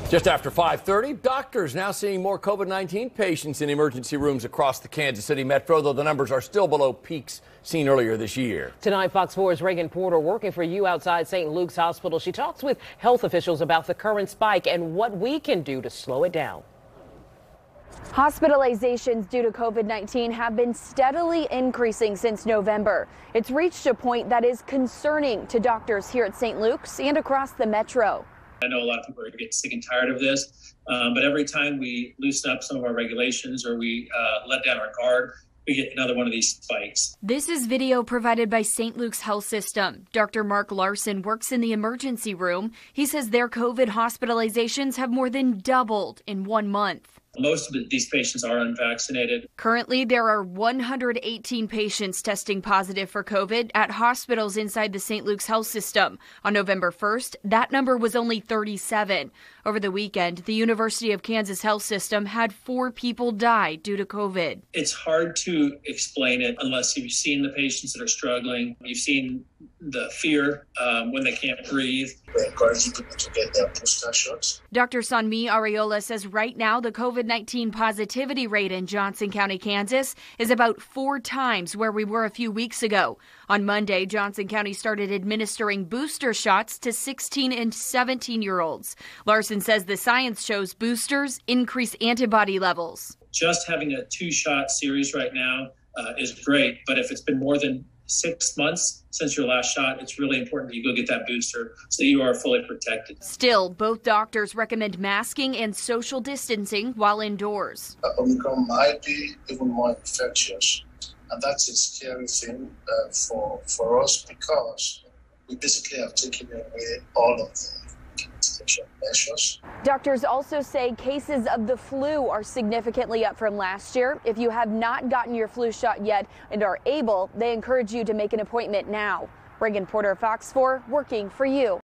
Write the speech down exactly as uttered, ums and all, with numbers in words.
Just after five thirty, doctors now seeing more COVID nineteen patients in emergency rooms across the Kansas City metro, though the numbers are still below peaks seen earlier this year. Tonight, Fox four's Reagan Porter working for you outside Saint Luke's Hospital. She talks with health officials about the current spike and what we can do to slow it down. Hospitalizations due to COVID nineteen have been steadily increasing since November. It's reached a point that is concerning to doctors here at Saint Luke's and across the metro. I know a lot of people are getting sick and tired of this, um, but every time we loosen up some of our regulations or we uh, let down our guard, we get another one of these spikes. This is video provided by Saint Luke's Health System. Doctor Mark Larson works in the emergency room. He says their COVID hospitalizations have more than doubled in one month. Most of these patients are unvaccinated. Currently, there are one hundred eighteen patients testing positive for COVID at hospitals inside the Saint Luke's Health System. On November first, that number was only thirty-seven. Over the weekend, the University of Kansas Health System had four people die due to COVID. It's hard to explain it unless you've seen the patients that are struggling. You've seen the fear um, when they can't breathe. We encourage people to get their booster shots. Doctor Sanmi Areola says right now the COVID nineteen positivity rate in Johnson County, Kansas is about four times where we were a few weeks ago. On Monday, Johnson County started administering booster shots to sixteen and seventeen year olds. Larson says the science shows boosters increase antibody levels. Just having a two-shot series right now uh, is great, but if it's been more than six months since your last shot, it's really important that you go get that booster so that you are fully protected. Still, both doctors recommend masking and social distancing while indoors. Uh, Omicron might be even more infectious, and that's a scary thing uh, for, for us because we basically have taken away all of the mitigation measures. Doctors also say cases of the flu are significantly up from last year. If you have not gotten your flu shot yet and are able, they encourage you to make an appointment now. Reagan Porter, Fox four, working for you.